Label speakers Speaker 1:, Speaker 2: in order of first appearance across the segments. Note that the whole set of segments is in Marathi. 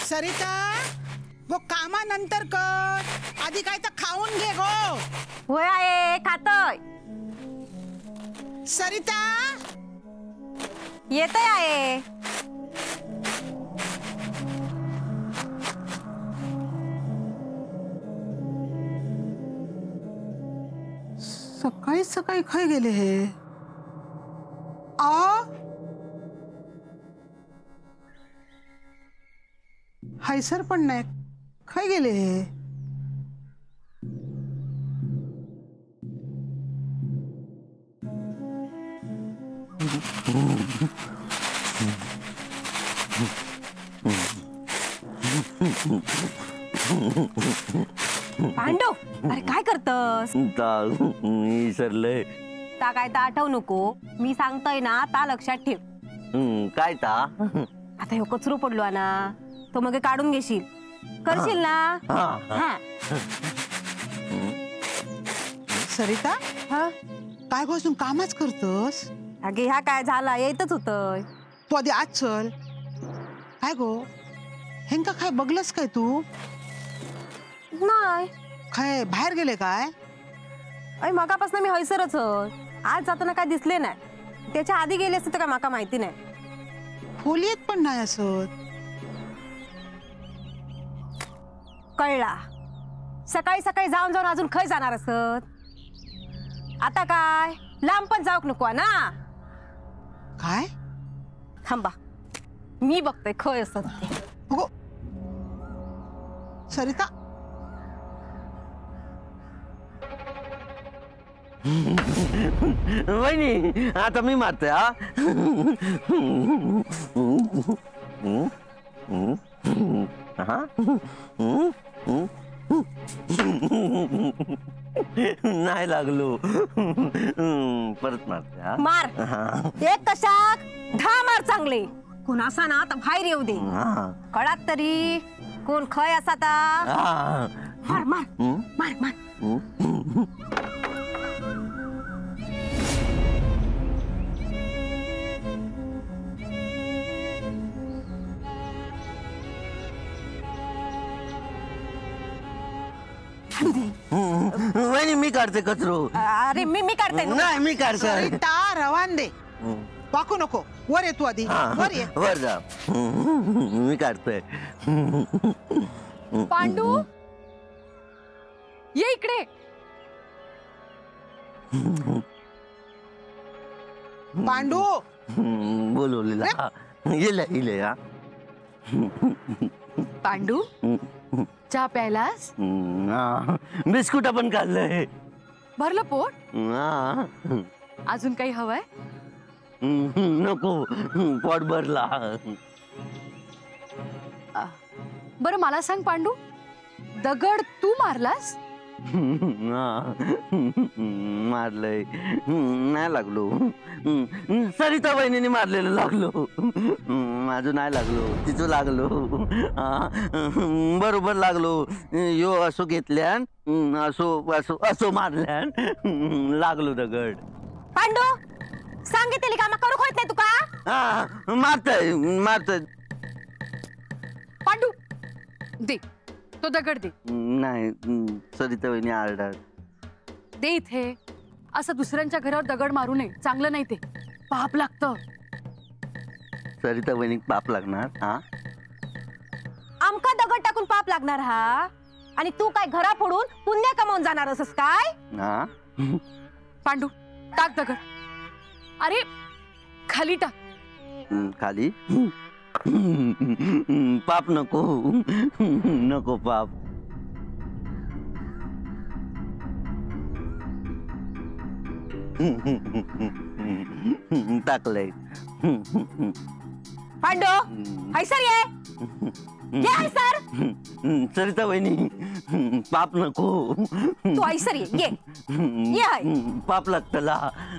Speaker 1: सरिता वो कामानंतर कर, आधी काय तर खाऊन घे गो.
Speaker 2: होय आहे खातोय.
Speaker 1: सरिता
Speaker 2: येतय आहे.
Speaker 1: सकाळी सकाळी खाय गेले हे. आ हायसर पण नाही खाय गेले हे.
Speaker 2: पांडव अरे काय करतस?
Speaker 3: विसरलंय.
Speaker 2: ता काय ता आठव नको, मी सांगतोय ना ता लक्षात ठेव.
Speaker 3: काय ता?
Speaker 2: आता ह्यो कचरो पडलो ना, तो मग काढून घेशील, करशील ना? हा.
Speaker 1: सरिता काय बसून कामच करतस?
Speaker 2: अगे ह्या काय झाला येतच होतय.
Speaker 1: तू आधी आज चल. काय गो हेंका काय बघलस काय तू?
Speaker 2: नाही.
Speaker 1: काय बाहेर गेले काय?
Speaker 2: अय मगापासून मी हैसरच आज जाताना काय दिसले नाही. त्याच्या आधी गेले असते तर काय माका माहिती नाही.
Speaker 1: खोलीत पण नाही असत.
Speaker 2: कळला. सकाळी सकाळी जाऊन जाऊन अजून खय जाणार असत. आता काय लांब पण जाऊक नको ना.
Speaker 1: काय?
Speaker 2: थांबा मी बघते खय असत ते.
Speaker 1: हो सरिता
Speaker 3: वहिनी आता मी मारते. नाही लागलो. परत मारते.
Speaker 2: मार. एक कशाक 10 मार चांगले. कोण असा ना तर बाहेर येऊ दे. कळात तरी कोण खय असा ता. मार मार मार मार.
Speaker 3: वहिनी मी काढते कचरो.
Speaker 2: अरे मी काढते.
Speaker 3: नाही मी काढते.
Speaker 1: सरिता रवान दे. वाकू नको. वर ये तू आधी. वर ये.
Speaker 3: वर जा. मी काढतोय.
Speaker 2: पांडू ये इकडे.
Speaker 1: पांडू
Speaker 3: बोलवलेला इले.
Speaker 4: पांडू चहा प्यायलास?
Speaker 3: बिस्कुट पण काढलंय.
Speaker 4: भरलं पोट? अजून काही हवंय?
Speaker 3: नको पोट भरला.
Speaker 4: बरं मला सांग पांडू, दगड तू मारलास?
Speaker 3: मारलंय. नाही लागलो. सरिता वहिनीने मारलेलं लागलो. माझं नाही लागलो, तिचं लागलो. बरोबर लागलो. यो असो घेतल्यान असो असो असो मारल्यान लागलो दगड.
Speaker 2: पांडू सांगितली कामा करू होत नाही तुका?
Speaker 3: मारतय मारतय.
Speaker 4: पांडू दे तो दगड दे.
Speaker 3: नाही सरिता वहिनी आरडात.
Speaker 4: दे इथे. असं दुसऱ्यांच्या घरावर दगड मारू नये, चांगलं नाही ते. पाप लागतं.
Speaker 3: सरिता वहिनी पाप लागणार?
Speaker 2: आमका दगड टाकून पाप लागणार हा? आणि तू काय घरा फोडून पुण्य कमावून जाणार असस काय?
Speaker 4: पांडू टाक दगड. अरे खाली टाक.
Speaker 3: खाली? पाप नको. नको पाप. टाकलंय.
Speaker 2: पांडू हैसर ये. ये हैसर.
Speaker 3: सरिता वहिनी पाप नको.
Speaker 2: तू हैसर ये. ये
Speaker 3: पाप लागतला.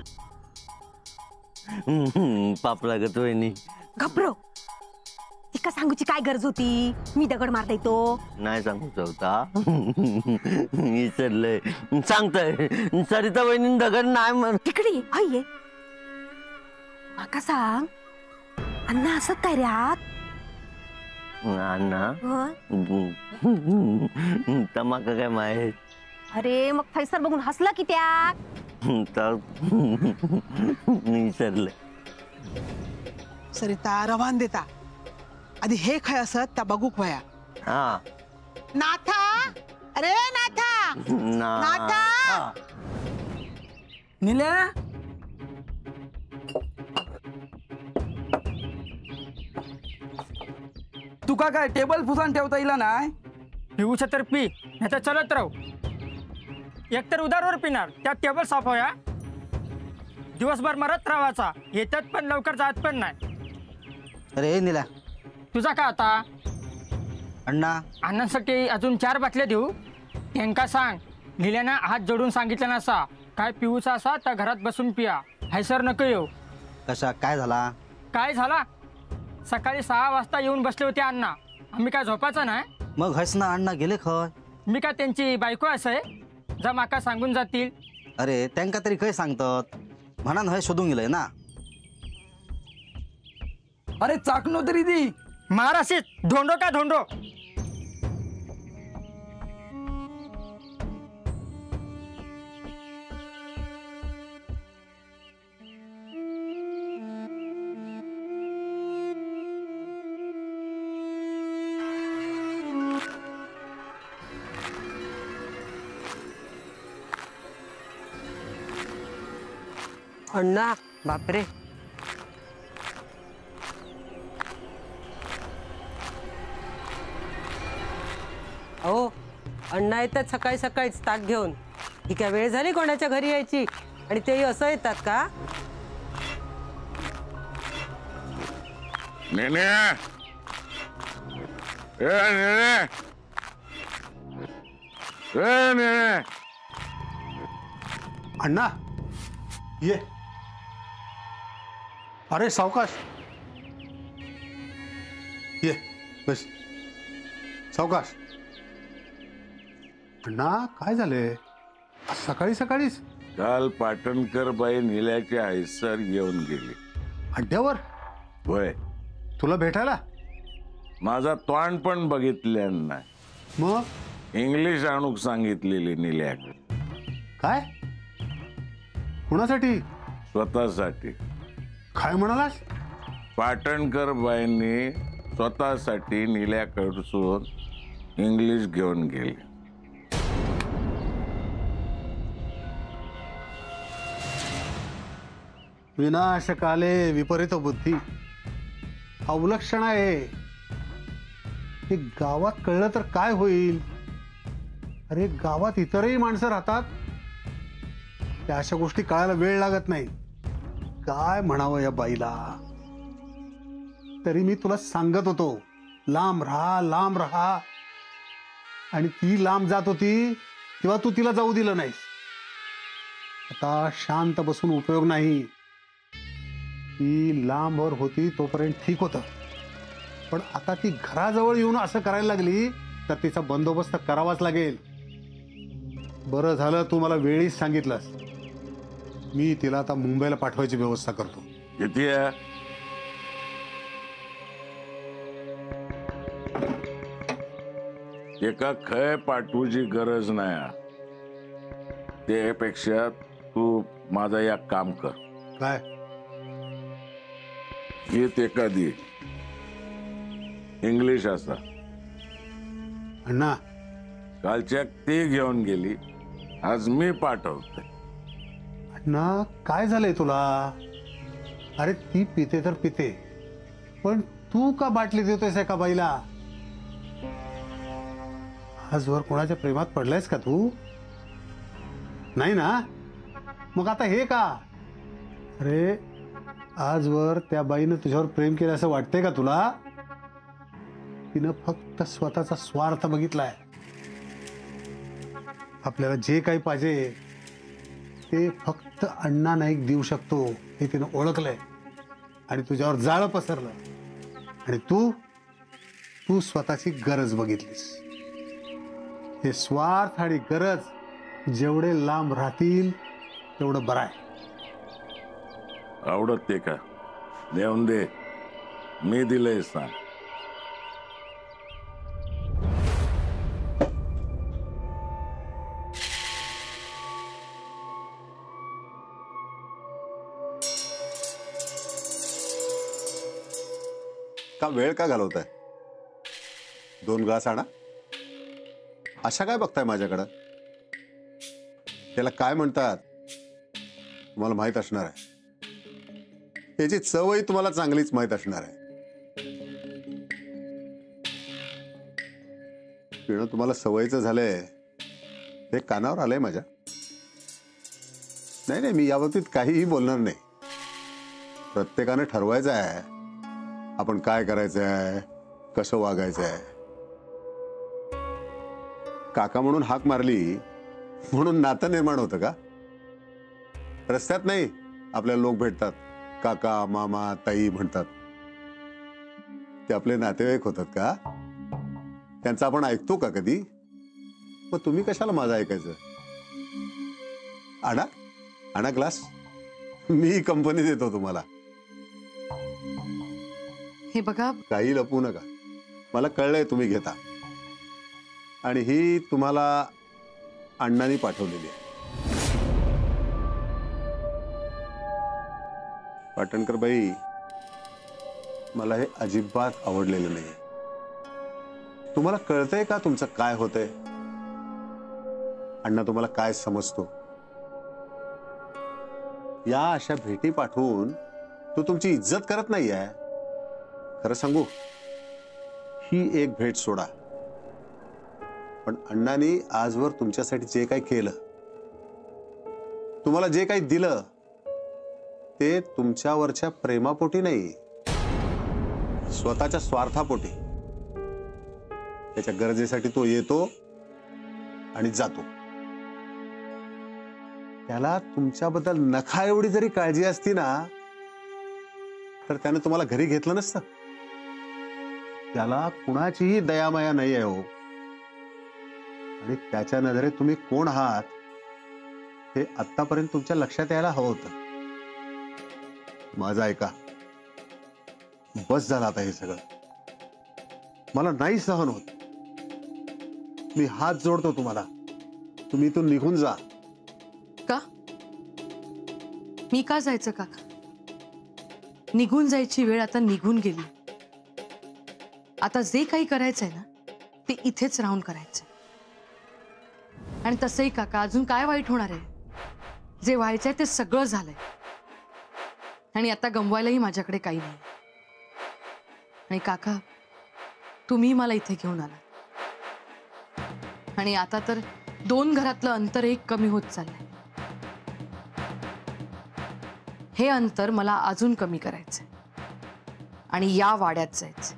Speaker 3: पाप लागत वहिनी.
Speaker 2: घबरो. तिका सांगूची काय गरज होती? मी दगड मारता येतो.
Speaker 3: नाही सांगू शकता. विसरलंय. सांगतय सरिता वहिनी दगड नाही मार.
Speaker 2: तिकडे ये. माका सांग अण्णा असत काय रे आत?
Speaker 3: अण्णा तमाका काय माहित.
Speaker 2: अरे मग फैसल बघून हसला की त्या
Speaker 3: तर विसरले.
Speaker 1: सरिता रवान देता आधी हे खाय असत त्या बघूक वया.
Speaker 3: हा
Speaker 1: नाथा, अरे नाथा, नाथा.
Speaker 5: निल्या तुका काय टेबल फुसान ठेवता येईल नाही.
Speaker 6: पिऊच तर पी नाही तर चलत राहू. एकतर उदारवर पिणार त्यात टेबल साफ होया. दिवसभर मरत राहायचा, येतात पण लवकर जात पण नाही.
Speaker 7: अरे निला
Speaker 6: तुझा का आता
Speaker 7: अण्णा
Speaker 6: अण्णांसाठी अजून 4 बाटल्या देऊ. त्यांका सांग लिल्यानं हात जोडून सांगितलं नसा. काय पिऊचा असा तर घरात बसून पिया. हैसर नको येऊ.
Speaker 7: कशा काय झाला.
Speaker 6: काय झाला सकाळी 6 वाजता येऊन बसले होते अण्णा. आम्ही काय झोपायचं नाही.
Speaker 7: मग हसना अण्णा गेले खय.
Speaker 6: मी काय त्यांची बायको असं जा माका सांगून जातील.
Speaker 7: अरे त्यांका तरी खय सांगतात म्हणा हय शोधून गेलंय ना.
Speaker 5: अरे चाकणो तरी दी
Speaker 6: महाराशीत धोंडो का धोंडो.
Speaker 8: अण्णा बापरे. अहो अण्णा येतात सकाळी सकाळीच ताक घेऊन. ही काय वेळ झाली कोणाच्या घरी यायची आणि तेही असं येतात का.
Speaker 9: नेने ए नेने ए नेने.
Speaker 10: अण्णा ये. अरे सावकाश ये बस. सावकाश. अण्णा काय झाले सकाळी सकाळीच.
Speaker 9: काल पाटणकर बाई निल्याचे हैसर येऊन गेली.
Speaker 10: अड्ड्यावर.
Speaker 9: होय
Speaker 10: तुला भेटायला.
Speaker 9: माझा तोंड पण बघितले नाही.
Speaker 10: मग
Speaker 9: इंग्लिश आणूक सांगितलेली निल्या.
Speaker 10: काय कुणासाठी.
Speaker 9: स्वतःसाठी.
Speaker 10: काय म्हणालास.
Speaker 9: पाटणकर बाईंनी स्वतःसाठी निल्याकडसून इंग्लिश घेऊन गेली.
Speaker 10: विनाशकाले विपरीत बुद्धी. अवलक्षण आहे. हे गावात कळलं तर काय होईल. अरे गावात इतरही माणसं राहतात. त्या अशा गोष्टी कळायला वेळ लागत नाही. काय म्हणावं या बाईला. तरी मी तुला सांगत होतो लांब राहा लांब राहा. आणि ती लांब जात होती तेव्हा तू तिला जाऊ दिलं नाहीस. आता शांत बसून उपयोग नाही. ती लांबवर होती तोपर्यंत ठीक होतं. पण आता ती घराजवळ येऊन असं करायला लागली तर तिचा बंदोबस्त करावाच लागेल. बरं झालं तू मला वेळीच सांगितलंस. मी तिला आता मुंबईला पाठवायची व्यवस्था करतो.
Speaker 9: किती आहे. एका खय पाठवूची गरज नाही. त्यापेक्षा तू माझा एक काम कर.
Speaker 10: काय.
Speaker 9: येत एखादी इंग्लिश असा.
Speaker 10: अण्णा
Speaker 9: कालच्या ती घेऊन गेली. आज मी पाठवते.
Speaker 10: अण्णा काय झालंय तुला. अरे ती पिते तर पिते पण तू का बाटली देतोयस एका बाईला. आजवर कोणाच्या प्रेमात पडलायस का तू. नाही ना. मग आता हे का. अरे आजवर त्या बाईनं तुझ्यावर प्रेम केलं असं वाटतंय का तुला. तिनं फक्त स्वतःचा स्वार्थ बघितलाय. आपल्याला जे काही पाहिजे ते फक्त अण्णा नाईक देऊ शकतो हे तिनं ओळखलंय. आणि तुझ्यावर जाळं पसरलं. आणि तू स्वतःची गरज बघितलीस. हे स्वार्थ आणि गरज जेवढे लांब राहतील तेवढं बरं आहे.
Speaker 9: आवडत ते का देऊन दे. मी दिलंय सांग.
Speaker 11: का वेळ का घालवताय? 2 ग्लास आणा. अशा काय बघताय माझ्याकडं? त्याला काय म्हणतात तुम्हाला माहित असणार आहे. त्याची चवही तुम्हाला चांगलीच माहित असणार आहे. पिणं तुम्हाला सवयीचं झालंय हे कानावर आलंय माझ्या. नाही नाही, मी याबाबतीत काहीही बोलणार नाही. प्रत्येकाने ठरवायचं आहे आपण काय करायचं आहे, कसं वागायचं आहे. काका म्हणून हाक मारली म्हणून नातं निर्माण होतं का? रस्त्यात नाही आपल्याला लोक भेटतात, काका मामा ताई म्हणतात. ते आपले नातेवाईक होतात का? त्यांचं आपण ऐकतो का कधी? मग तुम्ही कशाला माझं ऐकायचं? आणा आणा ग्लास, मी कंपनी देतो तुम्हाला.
Speaker 4: हे बघा,
Speaker 11: काही लपवू नका. मला कळलंय तुम्ही घेता. आणि ही तुम्हाला अण्णांनी पाठवलेली आहे. पाटणकर बाई, मला हे अजिबात आवडलेलं नाही. तुम्हाला कळतंय का तुमचं काय होतंय? अण्णा तुम्हाला काय समजतो? या अशा भेटी पाठवून तो तुमची इज्जत करत नाहीये. खरं सांगू, ही एक भेट सोडा, पण अण्णांनी आजवर तुमच्यासाठी जे काही केलं, तुम्हाला जे काही दिलं, ते तुमच्यावरच्या प्रेमापोटी नाही, स्वतःच्या स्वार्थापोटी. त्याच्या गरजेसाठी तो येतो आणि जातो. त्याला तुमच्याबद्दल नखा एवढी जरी काळजी असती ना, तर त्याने तुम्हाला घरी घेतलं नसतं. त्याला कुणाचीही दयामाया नाही आहे हो. आणि त्याच्या नजरेत तुम्ही कोण आहात हे आतापर्यंत तुमच्या लक्षात यायला हवं होतं. माझं ऐका, बस झालं आता हे सगळं. मला नाही सहन होत. मी हात जोडतो तुम्हाला, तुम्ही इथून निघून जा.
Speaker 4: का? मी का जायचं काका? निघून जायची वेळ आता निघून गेली. आता जे काही करायचंय ना, ते इथेच राहून करायचंय. आणि तसंही काका, अजून काय वाईट होणार आहे? जे व्हायचंय ते सगळं झालंय. आणि आता गमवायलाही माझ्याकडे काही नाही. आणि काका, तुम्ही मला इथे घेऊन आला. आणि आता तर 2 घरातलं अंतर एक कमी होत चाललंय. हे अंतर मला अजून कमी करायचंय आणि या वाड्यात जायचंय.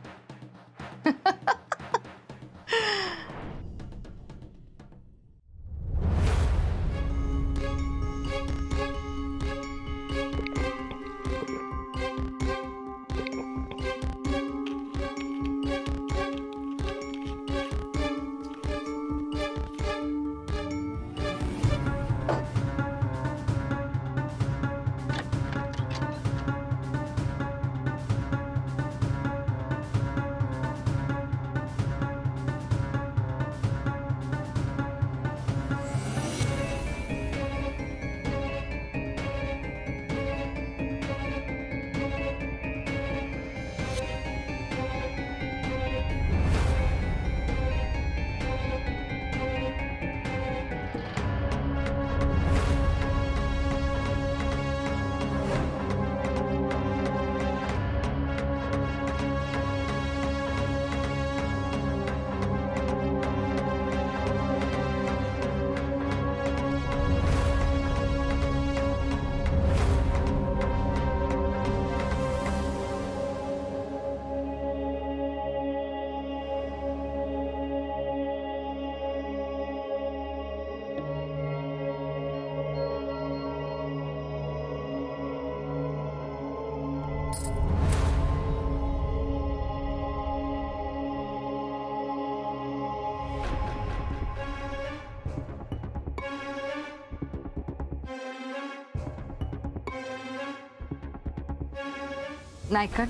Speaker 4: नायकांनो,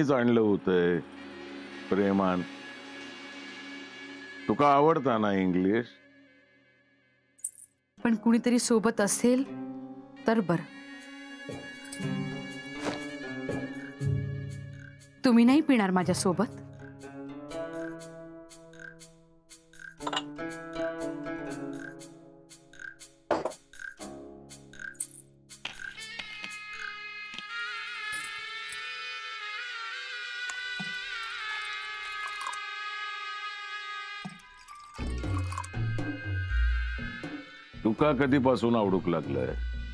Speaker 9: मीच आणलं होतंय प्रेमान. तुका आवडता ना इंग्लिश?
Speaker 4: पण कुणीतरी सोबत असेल तर बरं. तुम्ही नाही पिणार माझ्या सोबत?
Speaker 9: तुका कधीपासून आवडूक लागलंय?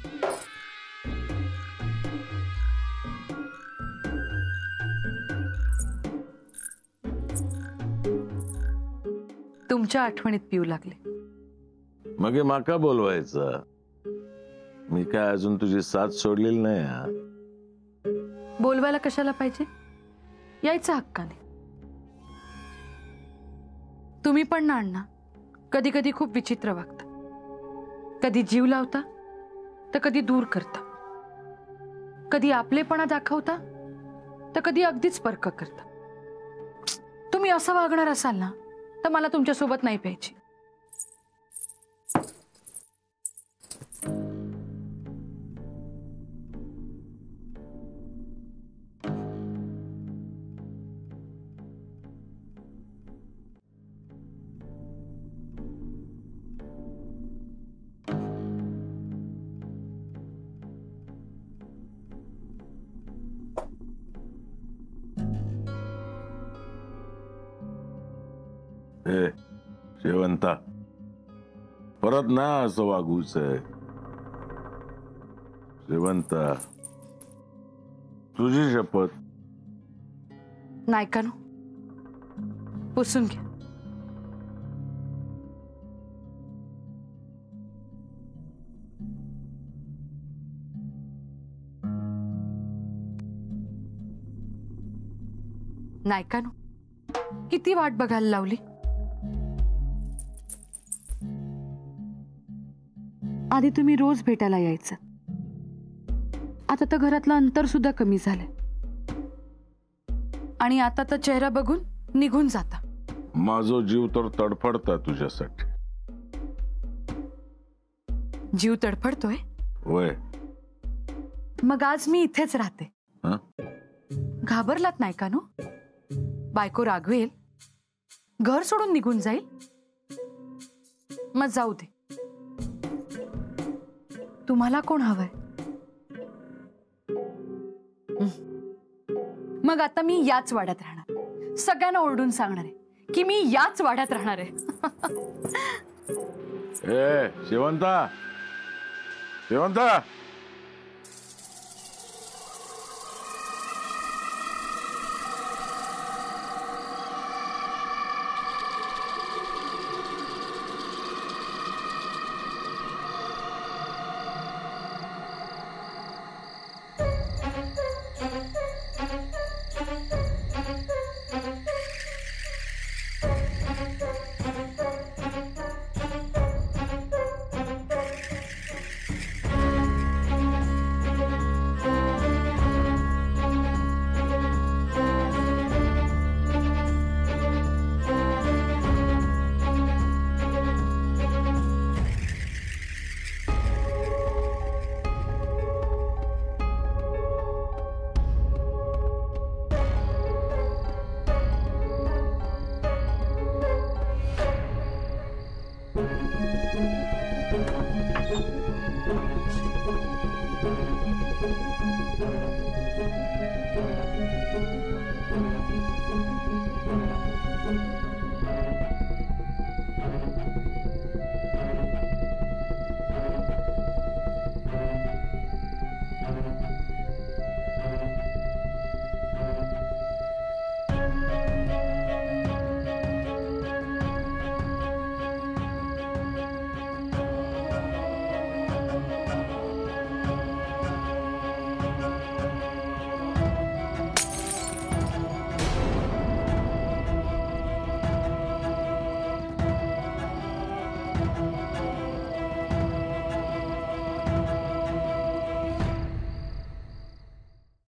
Speaker 4: तुमच्या आठवणीत पिऊ लागले.
Speaker 9: मग माका बोलवायचं? मी काय अजून तुझी साथ सोडलेली नाही. हा,
Speaker 4: बोलवायला कशाला पाहिजे? यायचं हक्काने. तुम्ही पण ना अण्णा कधी कधी खूप विचित्र वागता. कधी जीव लावता तर कधी दूर करता. कधी आपलेपणा दाखवता तर कधी अगदीच परक करता. तुम्ही असं वागणार असाल ना तर मला तुमच्यासोबत नाही प्यायची.
Speaker 9: शेवंता, परत ना असं वागूच आहे. शेवंता, तुझी शपथ.
Speaker 4: नायकानो, पुसून घ्या. नायकानो, किती वाट बघायला लावली. आधी तुम्ही रोज भेटायला यायचं. आता तर घरातलं अंतर सुद्धा कमी झालंय. आणि आता तर चेहरा बघून निघून जाता.
Speaker 9: माझा जीव तर तडफडता तुझ्यासाठी.
Speaker 4: जीव तडफडतोय?
Speaker 9: होय.
Speaker 4: मग आज मी इथेच राहते. घाबरलात नाही का नो? बायको रागवेल, घर सोडून निघून जाईल. मग जाऊ दे. तुम्हाला कोण हवंय? मग आता मी याच वाड्यात राहणार. सगळ्यांना ओरडून सांगणार आहे की मी याच वाड्यात राहणार आहे.
Speaker 9: शेवंता, शेवंता,